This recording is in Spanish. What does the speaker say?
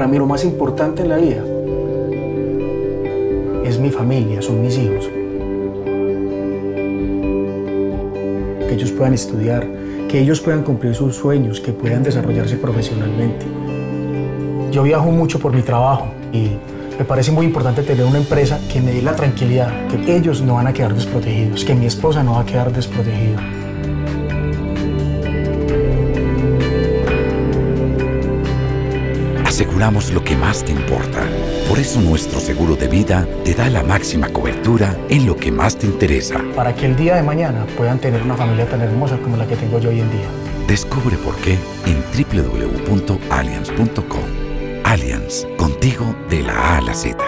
Para mí lo más importante en la vida es mi familia, son mis hijos. Que ellos puedan estudiar, que ellos puedan cumplir sus sueños, que puedan desarrollarse profesionalmente. Yo viajo mucho por mi trabajo y me parece muy importante tener una empresa que me dé la tranquilidad, que ellos no van a quedar desprotegidos, que mi esposa no va a quedar desprotegida. Aseguramos lo que más te importa. Por eso nuestro seguro de vida te da la máxima cobertura en lo que más te interesa. Para que el día de mañana puedan tener una familia tan hermosa como la que tengo yo hoy en día. Descubre por qué en www.allianz.com. Allianz, contigo de la A a la Z.